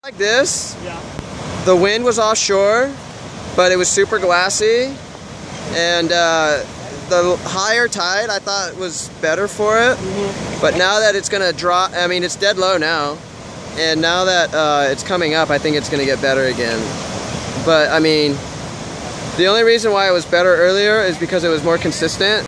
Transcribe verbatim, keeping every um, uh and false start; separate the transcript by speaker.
Speaker 1: Like this,
Speaker 2: Yeah.
Speaker 1: the wind was offshore, but it was super glassy, and uh, the higher tide I thought was better for it.
Speaker 2: Mm-hmm.
Speaker 1: But now that it's gonna drop, I mean it's dead low now, and now that uh, it's coming up, I think it's gonna get better again. But I mean, the only reason why it was better earlier is because it was more consistent.